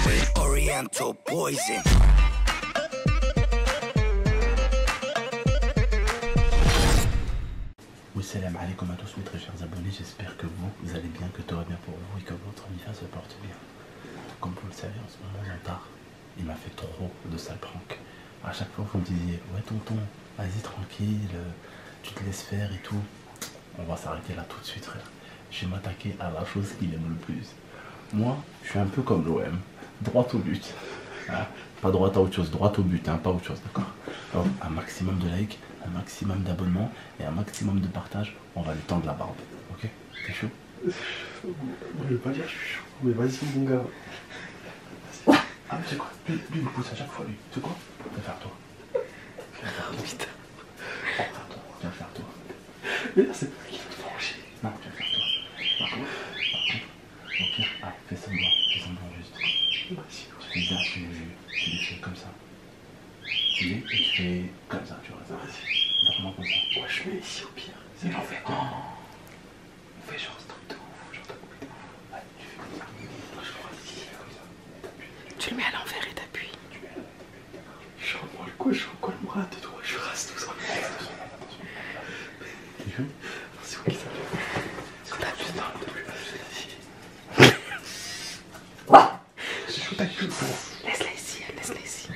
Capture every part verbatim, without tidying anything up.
Oriental poison. Salam alaikum à tous mes très chers abonnés, j'espère que vous, vous allez bien, que tout va bien pour vous et que votre vie se porte bien. Comme vous le savez, en ce moment, Zantar, il m'a fait trop de sales pranks. À chaque fois, vous me disiez, ouais tonton, vas-y tranquille, tu te laisses faire et tout. On va s'arrêter là tout de suite, frère. Je vais m'attaquer à la chose qu'il aime le plus. Moi, je suis un peu comme l'O M, droit au but. Hein, pas droit à autre chose, droit au but, hein, pas autre chose, d'accord. Alors, un maximum de likes, un maximum d'abonnements et un maximum de partage, on va lui tendre la barbe, ok? T'es chaud? Je veux pas dire je suis chaud, mais vas-y mon gars. Ah mais c'est quoi? Lui, lui il pousse à chaque fois, lui. C'est quoi? Viens faire toi. Viens faire toi. Putain. Viens faire toi. Viens faire toi. Mais là c'est pas qui va te franchir. Non, viens faire toi. Par contre, par contre, au pire, ah, fais semblant, fais semblant juste. Vas-y. Tu fais ça, tu, tu les fais comme ça. Tu les et tu fais comme ça, tu vois. Vas-y. Vraiment comme ça. Ouais, je mets ici au pire. C'est l'en fait. Oh. On fait genre ce truc de ouf, genre t'as coupé de ouf. Ouais, tu fais comme ça. Moi je crois ici, tu fais comme ça. Et t'appuies. Tu le mets à l'envers et t'appuies. Tu mets à l'envers, d'accord. Je suis en moi le quoi, je suis en quoi le bras de toi, je rase tout ça. Attention. Tu fais? C'est ok ça. C'est pas plus tard, t'as plus pas plus ici. J'ai chaud ta queue. Laisse-la ici, laisse-la ici.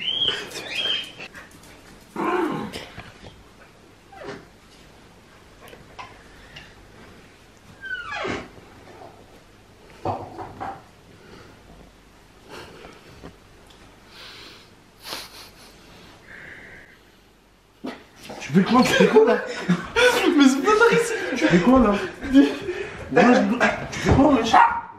Tu fais quoi? Tu fais quoi là? Mais c'est pas par ici. Tu fais quoi là? Tu fais quoi wesh?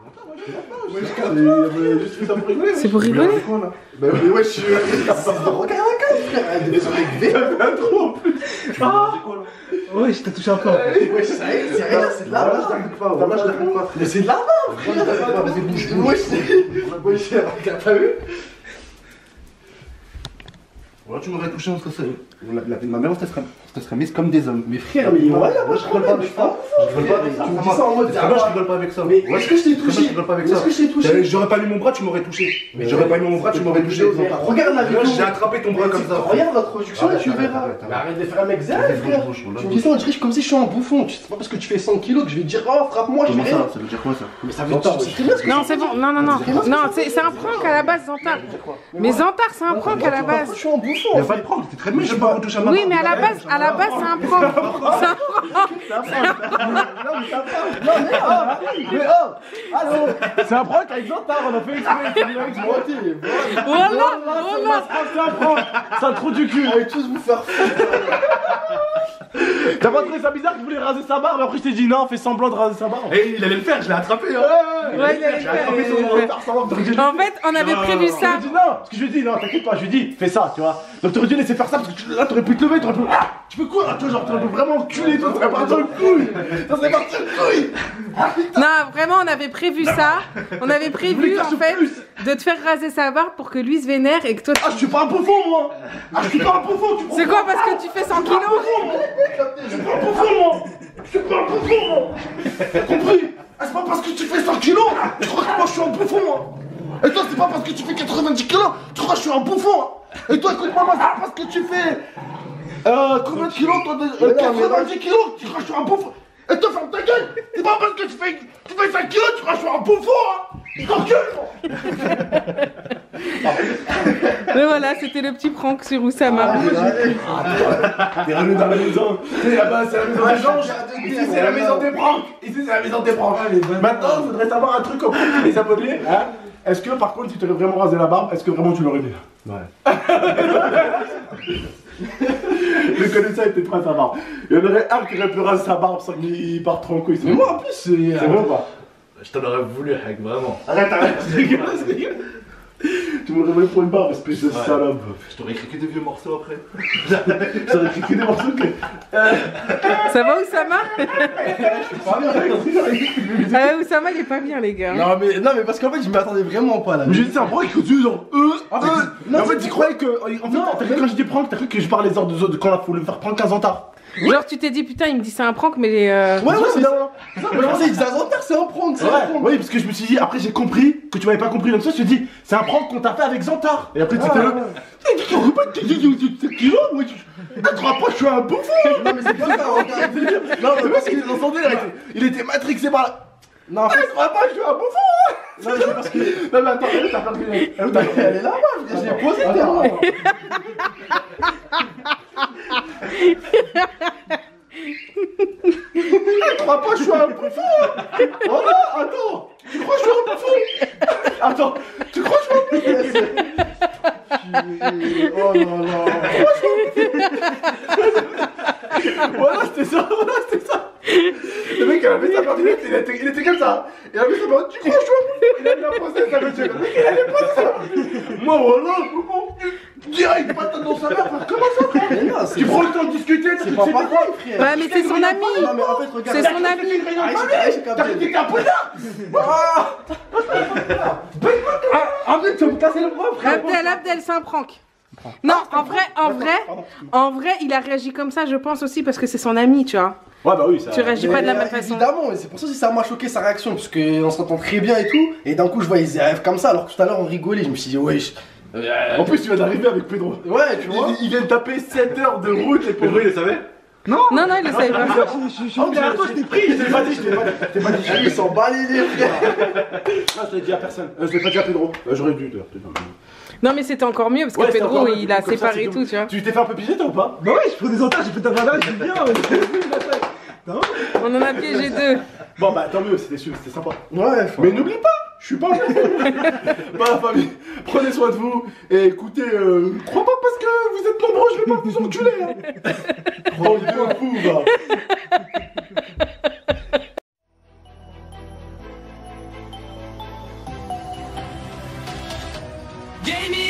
C'est pour rigoler. Bah mais wesh, je regarde la carte frère. Des trucs un trop en plus. Tu fais quoi là? Wesh, t'as touché un peu. Wesh, ça y est, c'est rien, c'est de la barbe. Ta main je la coupe pas. Mais c'est de la barbe frère. Vas-y bouge, bouge. Wesh, wesh, t'as pas vu? Ouais, tu m'aurais touché, on se serait. Ma mère, on se serait, on se serait mise comme des hommes. Mais frère, mais voilà, moi je rigole pas avec ça. Je rigole pas avec ça. Tu me dis ça en mode. Ah, moi je rigole pas avec ça. Mais est-ce que je t'ai touché? Je rigole pas avec ça. Est-ce que je t'ai touché? J'aurais pas mis mon bras, tu m'aurais touché. Mais j'aurais pas mis mon bras, tu m'aurais touché. Regarde la vidéo. J'ai attrapé ton bras comme ça. Regarde l'introduction et tu verras. Mais arrête de faire un mec zèle, frère. Tu me dis ça, on dirait comme si je suis un bouffon. C'est pas parce que tu fais cent kilos que je vais te dire, oh, frappe-moi, je fais rien. Ça veut dire quoi ça? Mais ça veut dire. Non, c'est bon, non, non, non. Non, c'est un prank à la base, Zantar. Mais Zantar, c'est un prank à la base. Je suis un bouffon. Y'a pas de prank, c'est très bien, je sais pas retoucher à ma. Oui, mais à la base, à la base, c'est un prank. C'est un prank. Non, mais c'est un prank. Non, mais oh, mais oh, allô. C'est un prank avec Zantar, on a fait exprès. Voilà, voilà. C'est un prank. C'est un trou du cul. Allez tous vous faire foutre. T'as pas trouvé ça bizarre qu'il voulait raser sa barbe? Après je t'ai dit non, fais semblant de raser sa barbe. Et il allait le faire, je l'ai attrapé. Hein. Ouais, ouais, il allait le faire. En fait, on avait prévu ça. Je lui ai dit non, parce que je lui ai dit non, t'inquiète pas, je lui ai dit fais ça, tu vois. Donc t'aurais dû laisser faire ça parce que là t'aurais pu te lever, t'aurais pu. Tu fais quoi là, toi, genre t'aurais pu vraiment enculer, toi, t'aurais parti en couille. Ça serait parti en couille. Non, vraiment, on avait prévu ça. On avait prévu en fait de te faire raser sa barbe pour que lui se vénère et que toi. Ah, je suis pas un bouffon moi. Ah, je suis pas un bouffon, tu comprends? C'est quoi parce que tu fais cent kilos? Je suis pas un bouffon moi. Je suis pas un bouffon moi. T'as compris? Ah, c'est pas parce que tu fais cent kilos, tu crois que moi je suis un bouffon moi. Et toi, c'est pas parce que tu fais quatre-vingt-dix kilos, tu crois que je suis un bouffon. Et toi, écoute-moi, moi, c'est pas parce que tu fais. Euh, combien de kilos toi de... euh, quatre-vingt-dix kilos, tu crois que je suis un bouffon. Et toi, ferme ta gueule. C'est pas parce que tu fais, tu fais cinq kilos, tu crois que je suis un bouffon. Hein. Je t'encule. Mais voilà, c'était le petit prank sur Oussama. T'es revenu dans la maison. C'est là-bas, c'est la maison des changes. Ici, c'est la maison des pranks. Ici, c'est la maison des pranks. Maintenant, je voudrais savoir un truc auprès de les abonnés. Hein? Est-ce que, par contre, si tu aurais vraiment rasé la barbe, est-ce que vraiment tu l'aurais dit? Ouais. Le connaissant était prêt à sa barbe. Il y en aurait un qui aurait pu raser sa barbe sans qu'il parte trop en couille. Mais moi, en plus, c'est. C'est vrai ou pas? Je t'en aurais voulu, Hag, vraiment. Arrête, arrête, c'est dégueulasse, c'est dégueulasse. Tu m'aurais même pour une barbe, espèce de ouais. salope. Je t'aurais écrit que des vieux morceaux après. J'aurais écrit que des morceaux que. Ça va Oussama? Ah, Oussama il est pas bien les gars. Non mais, non, mais parce qu'en fait je m'attendais vraiment pas là. Mais j'ai dit c'est un prank qui continue genre eux, eux. En fait tu croyais que. En fait t'as cru quand j'ai dit prank, t'as cru que je parlais genre de quand il faut le faire prank à Zantar. Genre tu t'es dit putain il me dit c'est un prank mais euh... Ouais ouais c'est ça. Mais je pensais il disait Zantar c'est un prank, c'est un prank. Oui parce que je me suis dit après j'ai compris que tu m'avais pas compris. Donc ça, je te dis, c'est un prank qu'on t'a fait avec Xantar. Et après, tu étais là. Tu crois pas que je suis un bouffon? Non, mais c'est pas ça, regarde. Non, mais parce qu'il entendait, il était matrixé par là. Non, en fait, Tu crois pas que je suis un bouffon? non, mais c'est parce que. Non, mais attends, elle t'as perdu. Elle est là, moi, je l'ai posée, là. Tu crois pas que je suis un bouffon? Oh non, attends. Tu crois que je suis un bouffon? Attends, tu crois que je suis un bouffon? Oh non, non. Voilà, c'était ça, voilà, c'était ça. Le mec, il avait sa paire de lunettes, il était, il était comme ça. Il avait sa paire, tu crois que je suis un bouffon? Il avait posé sa voiture. Le mec, il allait poser ça. Moi, voilà, bouffon. Direct, patate dans sa mère, frère. Comment ça, frère? Mais non, c'est Tu prends le temps de discuter, c'est pas pareil, frère. Ouais, mais c'est son ami. Non, mais en fait, regarde. C'est son ami. Ah, j'ai- j'ai T'as capté. été un poignard. Ah, en fait, tu vas me casser le bras, frère. Abdel, Abdel, c'est un prank. Non, en vrai, en vrai, en vrai, il a réagi comme ça, je pense aussi, parce que c'est son ami, tu vois. Ouais, bah oui, ça. Tu réagis pas de la même façon. Évidemment, et c'est pour ça que ça m'a choqué sa réaction, parce qu'on s'entend très bien et tout. Et d'un coup, je vois, ils arrivent comme ça, alors que tout à l'heure, on rigolait. Je me suis dit, wesh. En plus, tu viens d'arriver avec Pedro. Ouais, tu vois. Il, il vient de taper sept heures de route et Pedro, il le savait? Non, non, il le savait pas. Oh, derrière toi, je t'ai pris, je t'ai pas dit, je t'ai pas dit. Je t'ai pas dit. Ils s'en bat les dés, frère. Non, je l'ai dit à personne. Euh, je l'ai pas dit à Pedro. Euh, J'aurais dû, d'ailleurs. Non, mais c'était encore mieux, parce que Ouais, c'est Pedro, encore mieux, il a comme ça, séparé c'est et comme- tout, tu vois. Tu t'es fait un peu piéger, toi ou pas? Bah ouais, je prends des entailles, j'ai fait ta balade, c'est bien. On en a piégé deux. Bon, bah tant mieux, c'était sûr, c'était sympa. Ouais, faut- Mais n'oublie pas, je suis pas un bouffon. Bah la famille, prenez soin de vous. Et écoutez, euh, crois pas parce que vous êtes nombreux, je vais pas vous enculer. Hein. Oh, il est fou, va. Gaming